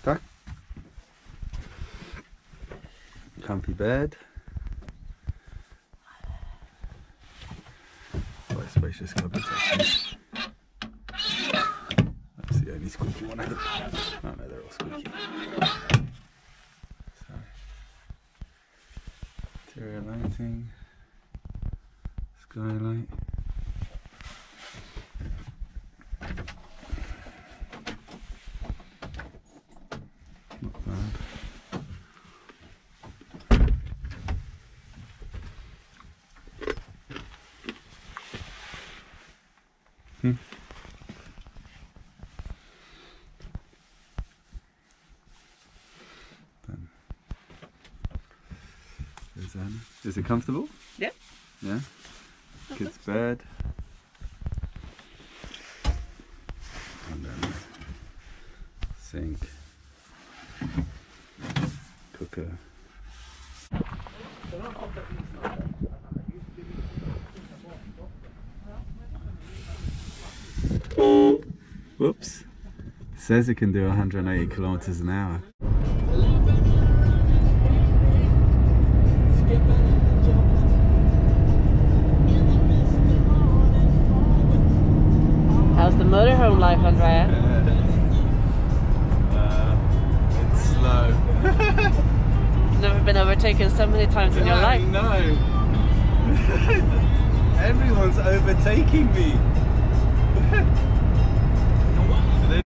Okay. Comfy bed. Quite spacious cupboard section. That's the only squeaky one I think. Oh no, they're all squeaky. So, interior lighting, skylight. Not bad. Is it comfortable? Yeah. Yeah? Kids' bed. And then sink. Cooker. Whoops. Says it can do 180 kilometers an hour. How's the motorhome life, Andrea? It's slow. Never been overtaken so many times in your life. No. Everyone's overtaking me.